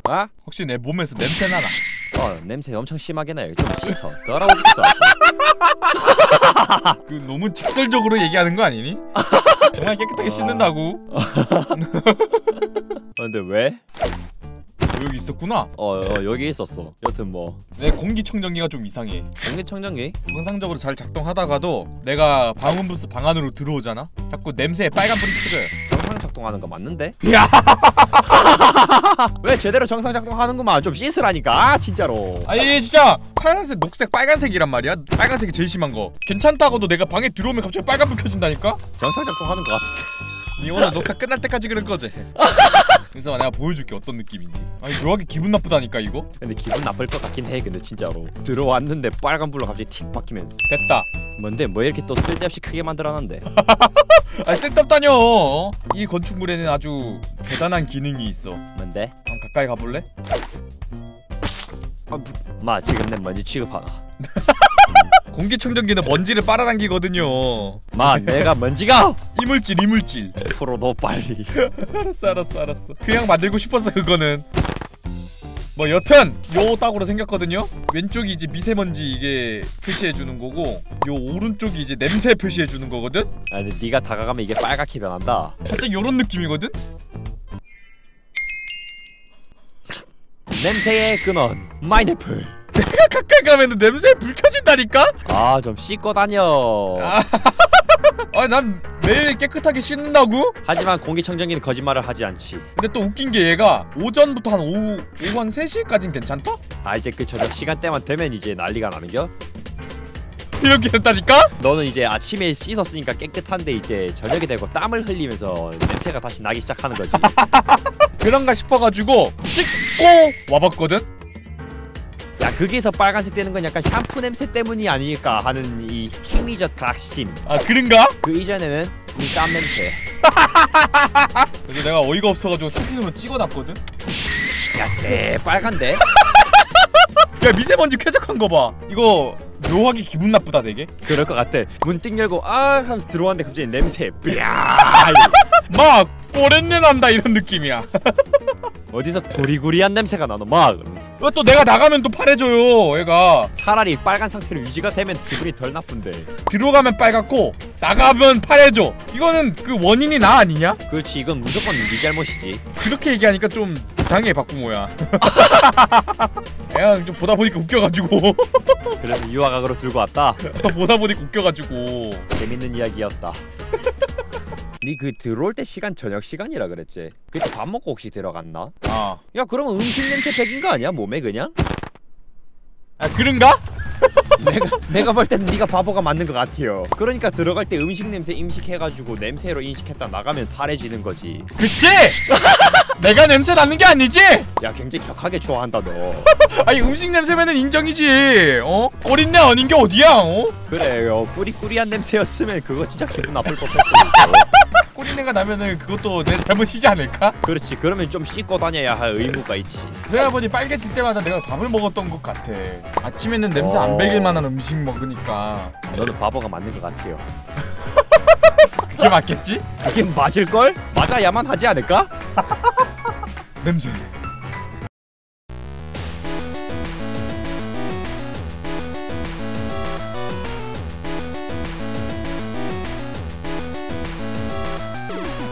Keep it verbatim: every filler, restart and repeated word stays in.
아? 혹시 내 몸에서 냄새 나나? 어 냄새 엄청 심하게 나요. 좀 씻어. 더러워 죽겠어. 그 너무 직설적으로 얘기하는 거 아니니? 정말 깨끗하게 씻는다고. 근데 왜? 여기 있었구나. 어, 어 여기 있었어. 여튼 뭐 내 공기청정기가 좀 이상해. 공기청정기? 정상적으로 잘 작동하다가도 내가 방음부스 방 안으로 들어오잖아? 자꾸 냄새에 빨간불이 켜져요. 정상 작동하는 거 맞는데? 야! 왜 제대로 정상 작동하는구만. 좀 씻으라니까. 아 진짜로. 아니 진짜 파란색, 녹색, 빨간색이란 말이야. 빨간색이 제일 심한 거. 괜찮다고도 내가 방에 들어오면 갑자기 빨간불 켜진다니까? 정상 작동하는 거 같은데. 니 오늘 녹화 끝날 때까지 그럴 거지? 그래서 내가 보여줄게 어떤 느낌인지. 아니 묘하게 기분 나쁘다니까 이거? 근데 기분 나쁠 것 같긴 해. 근데 진짜로 들어왔는데 빨간불로 갑자기 틱 바뀌면 됐다. 뭔데 뭐 이렇게 또 쓸데없이 크게 만들어놨는데. 아니 쓸데없다뇨. 이 건축물에는 아주 대단한 기능이 있어. 뭔데? 한번 가까이 가볼래? 아, 부... 마 지금 내 먼지 취급하나. 공기청정기는 먼지를 빨아당기거든요. 마 내가 먼지가 이물질 이물질. 풀어 너 빨리. 알았어 알았어 알았어. 그냥 만들고 싶었어 그거는. 뭐 여튼 요 딱으로 생겼거든요. 왼쪽이 이제 미세먼지 이게 표시해주는 거고, 요 오른쪽이 이제 냄새 표시해주는 거거든. 아니 네가 다가가면 이게 빨갛게 변한다. 살짝 요런 느낌이거든. 냄새의 근원 마인애플. 내가 가까이 가면은 냄새에 불 켜진다니까? 아 좀 씻고 다녀. 아, 아, 난 매일 깨끗하게 씻는다고? 하지만 공기청정기는 거짓말을 하지 않지. 근데 또 웃긴 게 얘가 오전부터 한 오후, 오후 한 세 시까진 괜찮다? 아 이제 그 저녁 시간대만 되면 이제 난리가 나는겨? 이렇게 됐다니까? 너는 이제 아침에 씻었으니까 깨끗한데 이제 저녁이 되고 땀을 흘리면서 냄새가 다시 나기 시작하는 거지. 그런가 싶어가지고 씻고 와봤거든? 야 거기서 빨간색 되는 건 약간 샴푸 냄새 때문이 아닐까 하는 이 킹리젓 각심. 아 그런가? 그 이전에는 이 땀 냄새. 그래서 내가 어이가 없어가지고 사진으로 찍어놨거든? 야 쎄 빨간데? 야 미세먼지 쾌적한 거봐. 이거 묘하게 기분 나쁘다 되게. 그럴 것 같아. 문 띵 열고 아 하면서 들어왔는데 갑자기 냄새 삐야. 막 꼬렛내 난다 이런 느낌이야. 어디서 구리구리한 냄새가 나노 막 그러면서. 이거 또 내가 나가면 또 파래져요 얘가. 차라리 빨간 상태로 유지가 되면 기분이 덜 나쁜데. 들어가면 빨갛고 나가면 파래져. 이거는 그 원인이 나 아니냐? 그렇지 이건 무조건 네 잘못이지. 그렇게 얘기하니까 좀 이상해 박부모야. 그냥 좀 보다 보니까 웃겨가지고. 그래서 유화각으로 들고 왔다. 보다 보니까 웃겨가지고. 재밌는 이야기였다. 니 그 들어올 때 시간 저녁 시간이라 그랬지. 그때 밥 먹고 혹시 들어갔나? 아, 야 그러면 음식 냄새 백인 거 아니야 몸에 그냥? 아 그런가? 내가 내가 볼 때는 네가 바보가 맞는 것 같아요. 그러니까 들어갈 때 음식 냄새 임식해가지고 냄새로 인식했다 나가면 파래지는 거지. 그치? 내가 냄새 나는 게 아니지? 야 굉장히 격하게 좋아한다 너. 아니 음식 냄새면은 인정이지. 어? 꼬린내 아닌 게 어디야? 어? 그래요 꾸리꾸리한 냄새였으면 그거 진짜 기분 나쁠 법했어. 꼬린내가 나면은 그것도 내 잘못이지 않을까? 그렇지 그러면 좀 씻고 다녀야 할 의무가 있지. 생각해보니 빨개질 때마다 내가 밥을 먹었던 것 같아. 아침에는 냄새 어... 안 배길 만한 음식 먹으니까. 너는 바보가 맞는 것 같아요. 그게 맞겠지? 그게 맞을걸? 맞아야만 하지 않을까? 냄새